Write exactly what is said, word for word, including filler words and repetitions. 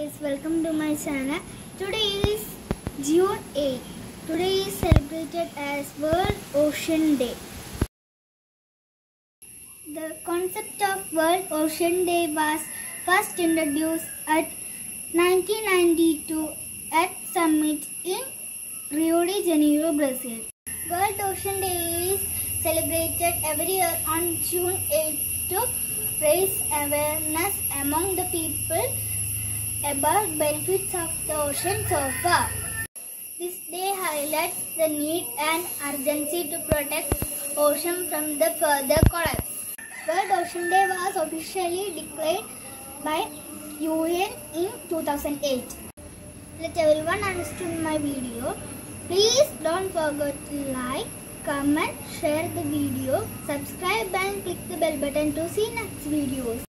guys, welcome to my channel. Today is June eighth. Today is celebrated as World Ocean Day. The concept of World Ocean Day was first introduced at nineteen ninety-two at summit in Rio de Janeiro, Brazil. World Ocean Day is celebrated every year on June eighth to raise awareness among the people about benefits of the ocean so far. This day highlights the need and urgency to protect ocean from the further collapse. World Ocean Day was officially declared by U N in two thousand eight. Let everyone understand my video. Please don't forget to like, comment, share the video, subscribe and click the bell button to see next videos.